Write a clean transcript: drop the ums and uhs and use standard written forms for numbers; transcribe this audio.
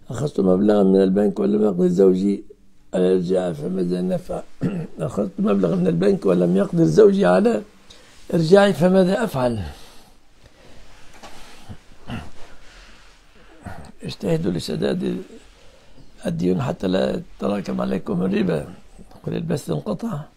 أخذت مبلغا من البنك ولم يقدر زوجي على إرجاعه فماذا نفعل؟ أخذت مبلغا من البنك ولم يقدر زوجي على إرجاعي فماذا أفعل؟ اجتهدوا لسداد الديون حتى لا تراكم عليكم الربا. قل البث انقطع.